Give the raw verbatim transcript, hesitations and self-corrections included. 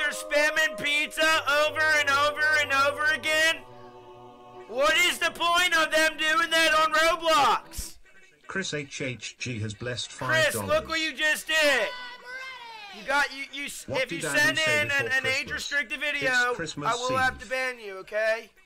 are spamming pizza over and over and over again? What is the point of them doing that on Roblox? Chris H H G has blessed five dollars. Chris, look what you just did. You got you you. What if you did send Abby say in an, before an Christmas? age-restricted video, It's Christmas I will have Eve. to ban you. Okay?